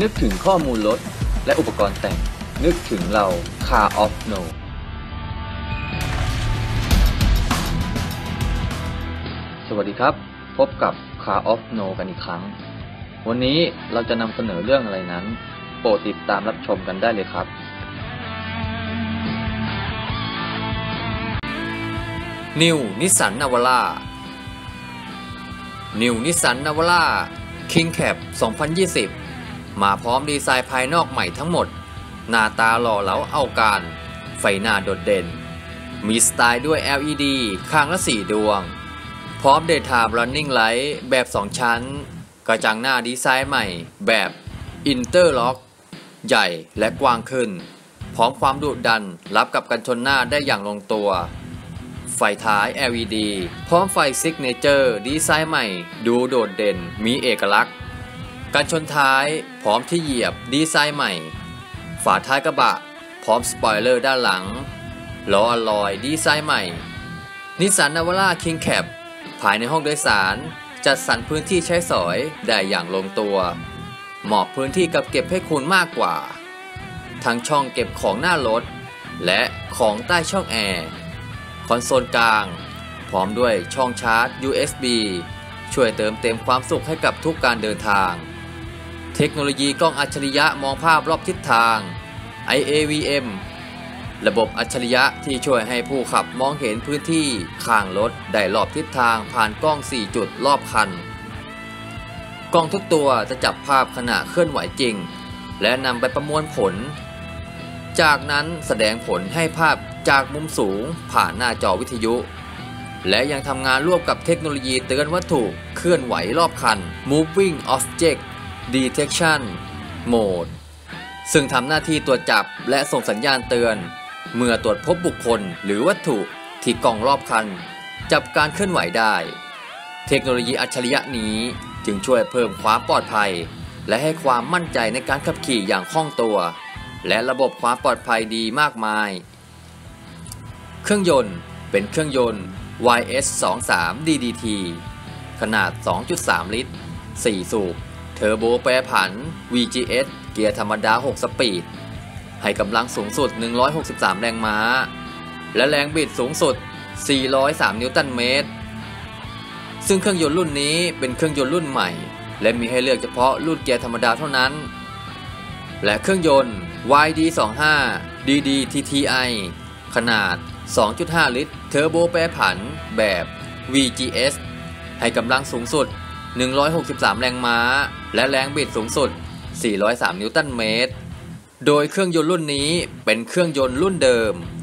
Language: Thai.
นึกถึงข้อมูลรถและอุปกรณ์แต่งนึกถึงเรา Car of No สวัสดีครับพบกับ Car of No กันอีกครั้งวันนี้เราจะนำเสนอเรื่องอะไรนั้นโปรดติดตามรับชมกันได้เลยครับ New Nissan Navara New Nissan Navara King Cab 2020 มาพร้อมดีไซน์ภายนอกใหม่ทั้งหมดหน้าตาหล่อเหลาเอาการไฟหน้าโดดเด่นมีสไตล์ด้วย LED ข้างละ4 ดวงพร้อม Daytime Running Light แบบ 2 ชั้นกระจังหน้าดีไซน์ใหม่แบบ Interlock ใหญ่และกว้างขึ้นพร้อมความดุดันรับกับกันชนหน้าได้อย่างลงตัวไฟท้าย LED พร้อมไฟ Signature ดีไซน์ใหม่ดูโดดเด่นมีเอกลักษณ์กันชนท้ายพร้อมที่เหยียบดีไซน์ใหม่ฝาท้ายกระบะพร้อมสปอยเลอร์ด้านหลังล้ออลลอยดีไซน์ใหม่ Nissan Navara King Cab ภายในห้องโดยสารจัดสรรพื้นที่ใช้สอยได้อย่างลงตัวเหมาะพื้นที่กับเก็บให้คุณมากกว่าทั้งช่องเก็บของหน้ารถและของใต้ช่องแอร์คอนโซลกลางพร้อมด้วยช่องชาร์จ USB ช่วยเติมเต็มความสุขให้กับทุกการเดินทางเทคโนโลยีกล้องอัจฉริยะมองภาพรอบทิศทาง IAVM ระบบอัจฉริยะที่ช่วยให้ผู้ขับมองเห็นพื้นที่ข้างรถได้รอบทิศทางผ่านกล้อง4 จุดรอบคันกล้องทุกตัวจะจับภาพขณะเคลื่อนไหวจริงและนำไปประมวลผลจากนั้นแสดงผลให้ภาพจากมุมสูงผ่านหน้าจอวิทยุและยังทำงานร่วมกับเทคโนโลยีเตือนวัตถุเคลื่อนไหวรอบคัน Moving Object Detection Mode ซึ่งทำหน้าที่ตรวจจับและส่งสัญญาณเตือนเมื่อตรวจพบบุคคลหรือวัตถุที่กล้องรอบคันจับการเคลื่อนไหวได้เทคโนโลยีอัจฉริยะนี้จึงช่วยเพิ่มความปลอดภัยและให้ความมั่นใจในการขับขี่อย่างคล่องตัวและระบบความปลอดภัยดีมากมายเครื่องยนต์เป็นเครื่องยนต์ YS23 DDT ขนาด 2.3 ลิตร 4 สูบเทอร์โบแปรผัน VGS เกียร์ธรรมดา 6 สปีดให้กำลังสูงสุด 163 แรงม้าและแรงบิดสูงสุด 403 นิวตันเมตรซึ่งเครื่องยนต์รุ่นนี้เป็นเครื่องยนต์รุ่นใหม่และมีให้เลือกเฉพาะรุ่นเกียร์ธรรมดาเท่านั้นและเครื่องยนต์ YD25 DD-TTI ขนาด 2.5 ลิตรเทอร์โบแปรผันแบบ VGS ให้กำลังสูงสุด 163 แรงม้าและแรงบิดสูงสุด 403 นิวตันเมตรโดยเครื่องยนต์รุ่นนี้เป็นเครื่องยนต์รุ่นเดิม